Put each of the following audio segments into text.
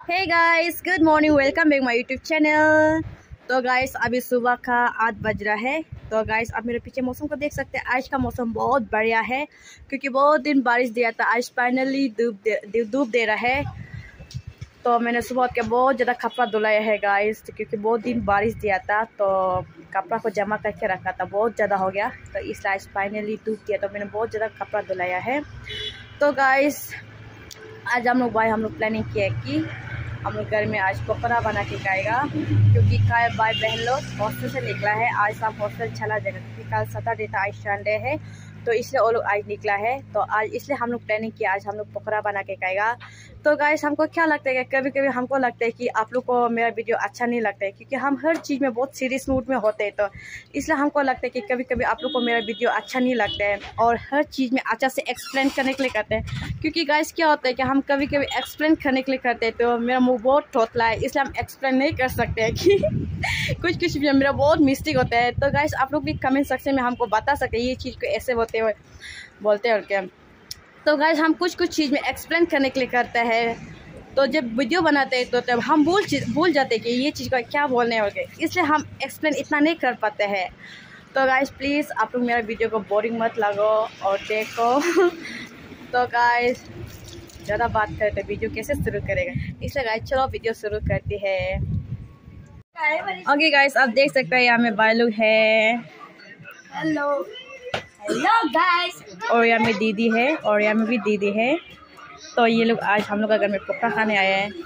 Hey guys, good morning, welcome back my YouTube channel. तो guys अभी सुबह का 8 बज रहा है। तो गाइस आप मेरे पीछे मौसम को देख सकते हैं। आज का मौसम बहुत बढ़िया है क्योंकि बहुत दिन बारिश दिया था। आज फाइनली धूप दे रहा है। तो मैंने सुबह उठ के बहुत ज़्यादा कपड़ा धुलाया है गाइस, क्योंकि बहुत दिन बारिश दिया था तो कपड़ा को जमा करके रखा था, बहुत ज़्यादा हो गया। तो इसलिए आज फाइनली धूप दिया तो मैंने बहुत ज़्यादा कपड़ा धुलाया है। तो गाइस आज हम लोग प्लानिंग किया कि हम लोग घर में आज पकौड़ा बना के खाएगा, क्योंकि कल भाई बहन लोग हॉस्टल से निकला है। आज सब हॉस्टल चला जाएगा क्योंकि कल सैटरडे था, आज संडे है, तो इसलिए वो लोग आज निकला है। तो आज इसलिए हम लोग प्लानिंग किया आज हम लोग पकौड़ा बना के खाएगा। तो गाइस हमको क्या लगता है कि कभी कभी हमको लगता है कि आप लोग को मेरा वीडियो अच्छा नहीं लगता है, क्योंकि हम हर चीज़ में बहुत सीरियस मूड में होते हैं। तो इसलिए हमको लगता है कि कभी कभी आप लोग को मेरा वीडियो अच्छा नहीं लगता है और हर चीज़ में अच्छा से एक्सप्लेन करने के लिए करते हैं। क्योंकि गाइस क्या होता है कि हम कभी कभी एक्सप्लेन करने के लिए करते हैं तो मेरा मुँह बहुत थोथला है, इसलिए हम एक्सप्लेन नहीं कर सकते हैं कि कुछ भी मेरा बहुत मिस्टेक होता है। तो गाइस आप लोग भी कमेंट सेक्शन में हमको बता सकते हैं ये चीज़ को ऐसे बोलते हैं और क्या। तो गाइस हम कुछ चीज़ में एक्सप्लेन करने के लिए करते हैं, तो जब वीडियो बनाते हैं तो तब हम भूल जाते हैं कि ये चीज़ को क्या बोलने हो गए, इसलिए हम एक्सप्लेन इतना नहीं कर पाते हैं। तो गाइस प्लीज़ आप लोग मेरा वीडियो को बोरिंग मत लगो और देखो। तो गाइस ज़्यादा बात करते वीडियो कैसे शुरू करेगा, इसलिए गाइस चलो वीडियो शुरू करते हैं। ओके गाइस आप देख सकते हैं यहाँ में भाई लोग है। Hello guys. और यहाँ में दीदी है और यहाँ में भी दीदी है। तो ये लोग आज हम लोग का घर में पक्का खाने आए हैं।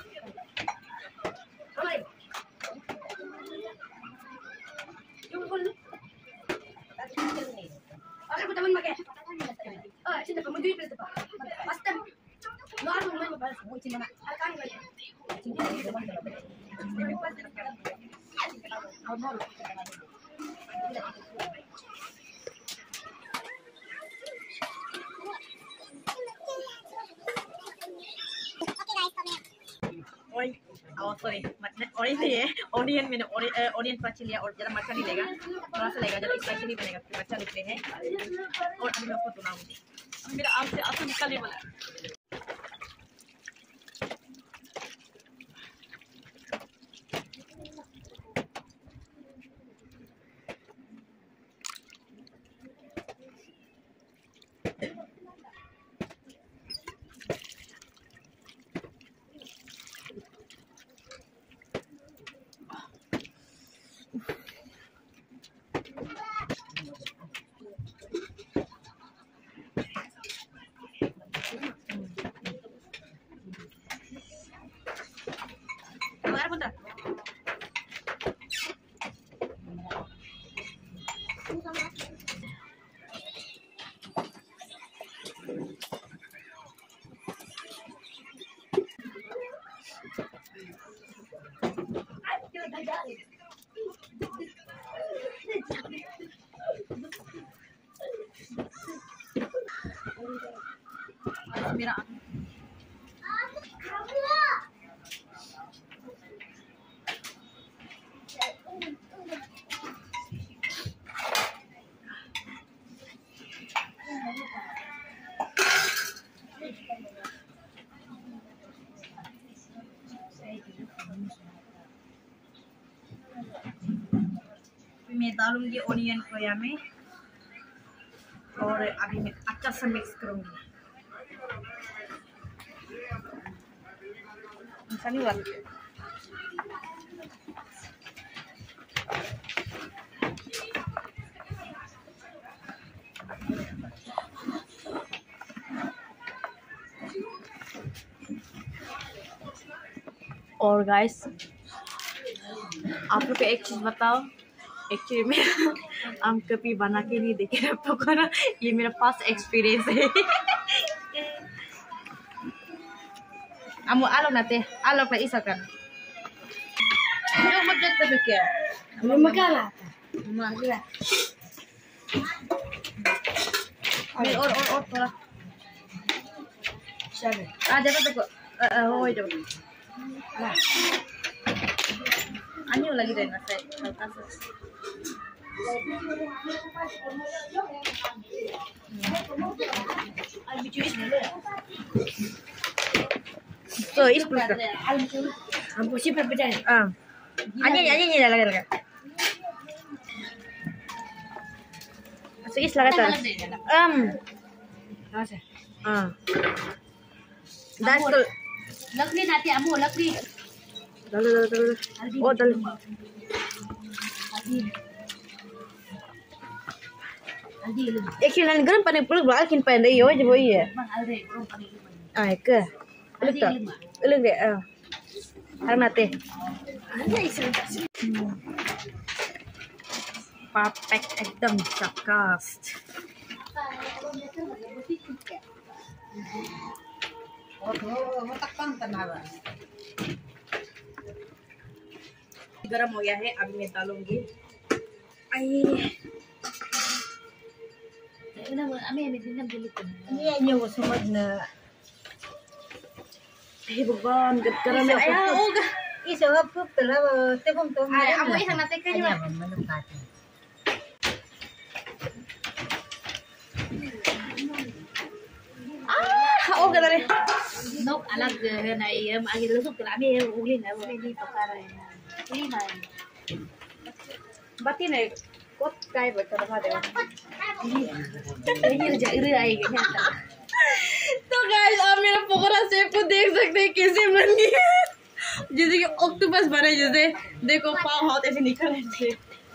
सॉरी ऑनियन मैंने ऑनियन पाची लिया और ज़्यादा मरचा नहीं लेगा, थोड़ा सा लेगा, ज़्यादा स्पाइसी नहीं बनेगा क्योंकि बच्चा निकले हैं। और अभी मैं आपको सुनाऊंगी, मेरा आम से आंसू निकलने वाला है। मेरा मैं डालूंगी ऑनियन को यहाँ में और अभी मैं अच्छा से मिक्स करूंगी। नहीं वाला और गाइस आप लोग को एक चीज़ बताओ, एक्चुअली मैं हम कभी बना के नहीं देखे पकौड़ा, ये मेरा फर्स्ट एक्सपीरियंस है। Amo alok nate, alok na isa kan. Ano magdagdag pa kaya? Ano magkala? Magla. Ay or para. Sabi. Dapat ko. Hoy do. Anyo lagi din na kalkasas. Ay bijuis nila. So, is-push ka. Ang pusi pa dyan. Ayan, lagay. So, is-lagay tayo. Dahil to. Lagli natin amo, lagli. Dali. Oh, dali. Actually, ganun pa nagpulog ba? Alkin pa yun. Iyo, di ba iya? Ay, ka. Ulit to. Ulit de. Harap natin. Perfect. Ekdam sakas. गरम हो गया है, अब मैं डालूंगी। ये वो समझ न हे भगवान गरम है होगा इसे अब तो तलब ते हम तो अब वही खाना ते करिए होगा दरे nấu अलग này mà cái lúc làm gì uống lên này uống đi tao này đi này bati này cốt cay với tao mà đều ये जाई रे आएगी तो गाइस आप मेरा पकोड़ा शेप को देख सकते हैं कैसे बन गया है जैसे कि ऑक्टोपस बने जैसे देखो पाँव हाथ ऐसे निकल रहे थे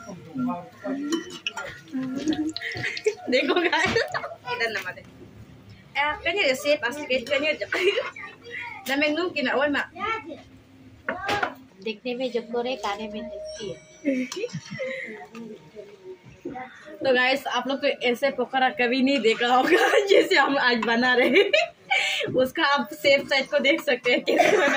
देखो गाइस इधर नमक दे cái này là shape basket cái này là mình nung kina ôi mà देखने में जगोरे खाने में टेस्टी है तो गाइस आप लोग तो ऐसे पकोड़ा कभी नहीं देखा होगा जैसे हम आज बना रहे हैं उसका आप शेप साइज को देख सकते हैं कैसे बना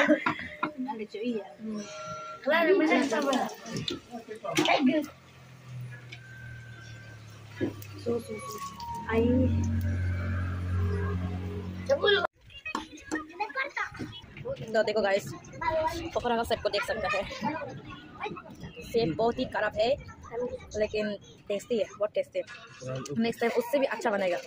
तो देखो गाइस पकोड़ा का शेप को देख सकते हैं शेप बहुत ही खराब है लेकिन टेस्टी है बहुत टेस्टी है नेक्स्ट टाइम उससे भी अच्छा बनेगा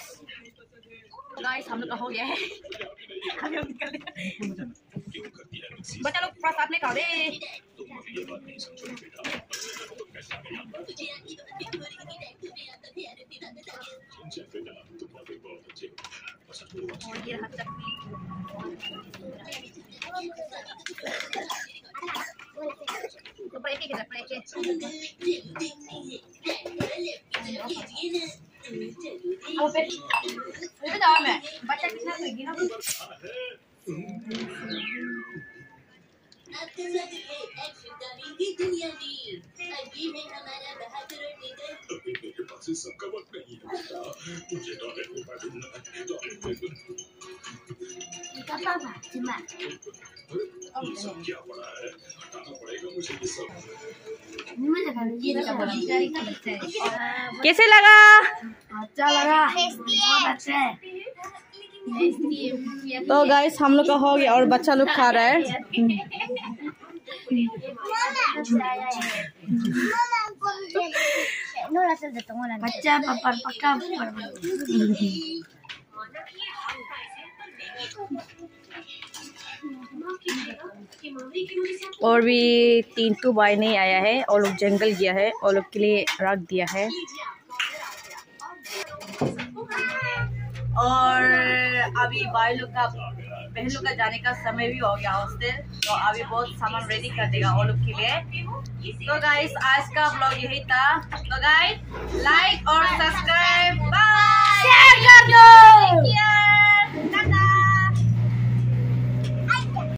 गाइस हम लोग का हो गया है अभी हम निकल रहे बच्चा लोग थोड़ा साथ में खाओ रे और ये रहा चटनी तो प्लेट के अब पे दाव में बच्चा कितना खाएगी ना सबका वक्त नहीं होता मुझे डॉलर को मालूम ये सब क्या पड़ा है हटाना पड़ेगा मुझे ये सब कैसे लगा अच्छा लगा बहुत अच्छा है तो गाइस हम लोग का हो गया और बच्चा लोग खा रहा है बच्चा पापा पक्का और भी 3 भाई नहीं आया है और लोग जंगल गया है और लोग के लिए रख दिया है और अभी भाई लोग का बहन लोग का जाने का समय भी हो गया हॉस्टल तो अभी बहुत सामान रेडी कर देगा और लोग के लिए तो गाइस आज का ब्लॉग यही था तो गाइस लाइक